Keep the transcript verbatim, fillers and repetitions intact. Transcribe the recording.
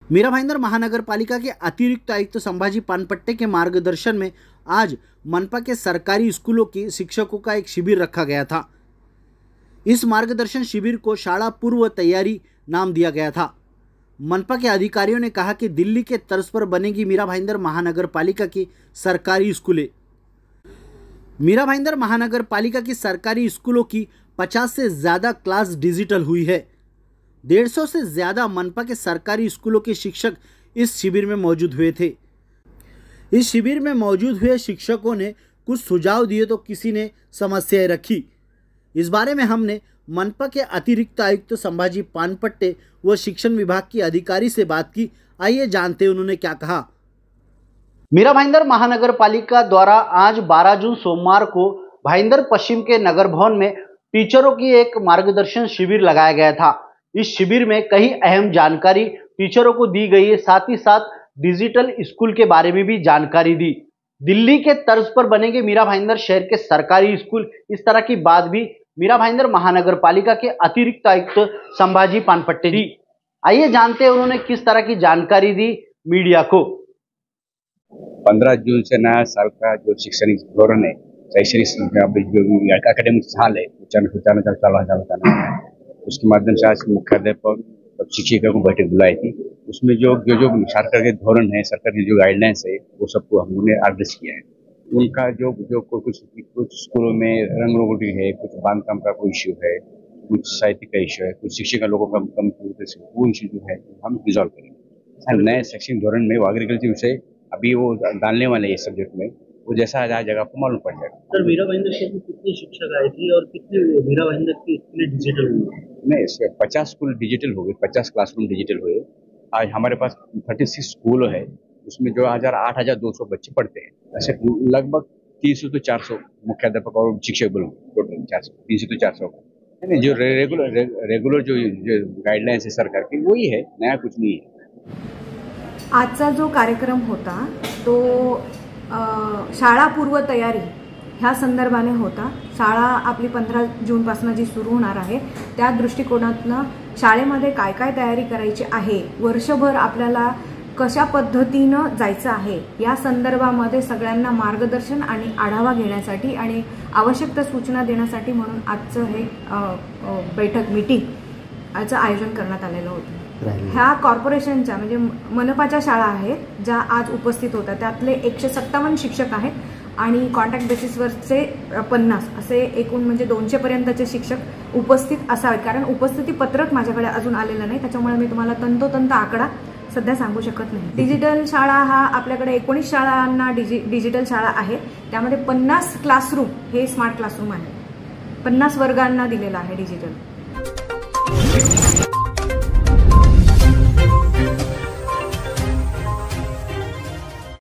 मीरा भाईंदर महानगर पालिका के अतिरिक्त आयुक्त संभाजी पानपट्टे के मार्गदर्शन में आज मनपा के सरकारी स्कूलों की शिक्षकों का एक शिविर रखा गया था। इस मार्गदर्शन शिविर को शाला पूर्व तैयारी नाम दिया गया था। मनपा के अधिकारियों ने कहा कि दिल्ली के तर्ज पर बनेगी मीरा भाईंदर महानगर पालिका की सरकारी स्कूलें। मीरा भाईंदर महानगर पालिका की सरकारी स्कूलों की पचास से ज़्यादा क्लास डिजिटल हुई है। डेढ़ सौ से ज़्यादा मनपा के सरकारी स्कूलों के शिक्षक इस शिविर में मौजूद हुए थे। इस शिविर में मौजूद हुए शिक्षकों ने कुछ सुझाव दिए तो किसी ने समस्याएं रखी। इस बारे में हमने मनपा के अतिरिक्त आयुक्त संभाजी पानपट्टे व शिक्षण विभाग की अधिकारी से बात की। आइए जानते हैं उन्होंने क्या कहा। मीरा भाईंदर महानगर पालिका द्वारा आज बारह जून सोमवार को भाईंदर पश्चिम के नगर भवन में टीचरों की एक मार्गदर्शन शिविर लगाया गया था। इस शिविर में कई अहम जानकारी टीचरों को दी गई है, साथ ही साथ डिजिटल स्कूल के बारे में भी जानकारी दी। दिल्ली के तर्ज पर बनेंगे मीरा भाईंदर शहर के सरकारी स्कूल, इस तरह की बात भी मीरा भाईंदर महानगर पालिका के अतिरिक्त आयुक्त संभाजी पानपट्टे दी। आइए जानते हैं उन्होंने किस तरह की जानकारी दी मीडिया को। पंद्रह जून से नया साल का जो शैक्षणिक धोरण है, शैक्षणिक अकेडमिक साल है, उसके माध्यम से आज मुख्याध्यापक और शिक्षिका को बैठक बुलाई थी। उसमें जो जो जो सरकार के धोरण है, सरकार की जो गाइडलाइंस है, वो सबको हमने एड्रेस किया है। उनका जो जो कुछ कुछ स्कूलों में रंग रोगटी है, कुछ बांधकाम का कोई इश्यू है, कुछ साहित्य का इश्यू है, कुछ शिक्षिका लोगों का कम वो इश्यू जो है हम रिजॉल्व करेंगे। नए शैक्षणिक धोरण में वो एग्रीकल्चर विषय अभी वो डालने वाले हैं सब्जेक्ट में, वो जैसा आ जगह आपको मालूम पड़ जाएगा। सर, मीरा भाईंदर शहर में कितने शिक्षक आए थे और कितने मीरा भाईंदर की स्कूलें डिजिटल हुई? नहीं, पचास स्कूल डिजिटल हो गए, पचास क्लासरूम डिजिटल हुए। आज हमारे पास थर्टी सिक्स स्कूल है, उसमें जो हजार आठ हजार दो सौ बच्चे पढ़ते हैं। ऐसे लगभग तीन सौ तो चार सौ मुख्याध्यापक और शिक्षक बोलो, टोटल चार सौ तीन सौ तो चार सौ नहीं, जो रेगुलर रे, रेगुलर जो, जो गाइडलाइंस है सरकार की वही है, नया कुछ नहीं है। आजचा जो कार्यक्रम होता तो शाळा पूर्व तयारी ह्या संदर्भाने होता। शाळा आपली पंधरा जूनपासून जी सुरू होणार आहे त्या दृष्टिकोनातनं शाळेमध्ये काय काय तयारी करायची आहे, वर्षभर आपल्याला कशा पद्धतीनं जायचं आहे या संदर्भामध्ये सगळ्यांना मार्गदर्शन आणि आढावा घेण्यासाठी आणि आवश्यक त्या सूचना देण्यासाठी म्हणून आजचं हे बैठक मीटिंग याचं आयोजन करण्यात आलेलं होतं। ह्या कॉर्पोरेशनच्या म्हणजे मनपाच्या शाळा आहेत ज्या आज उपस्थित होत्या, त्यातले एकशे सत्तावन्न शिक्षक आहेत आणि कॉन्ट्रॅक्ट बेसिसवरचे पन्नास असे एकूण म्हणजे दोनशे पर्यंतचे शिक्षक उपस्थित असावेत। कारण उपस्थिती पत्रक माझ्याकडे अजून आलेलं नाही, त्याच्यामुळे मी तुम्हाला तंतोतंत आकडा सध्या सांगू शकत नाही। डिजिटल शाळा हा आपल्याकडे एकोणीस शाळांना डिजि डिजिटल शाळा आहे, त्यामध्ये पन्नास क्लासरूम हे स्मार्ट क्लासरूम आहे, पन्नास वर्गांना दिलेला आहे डिजिटल।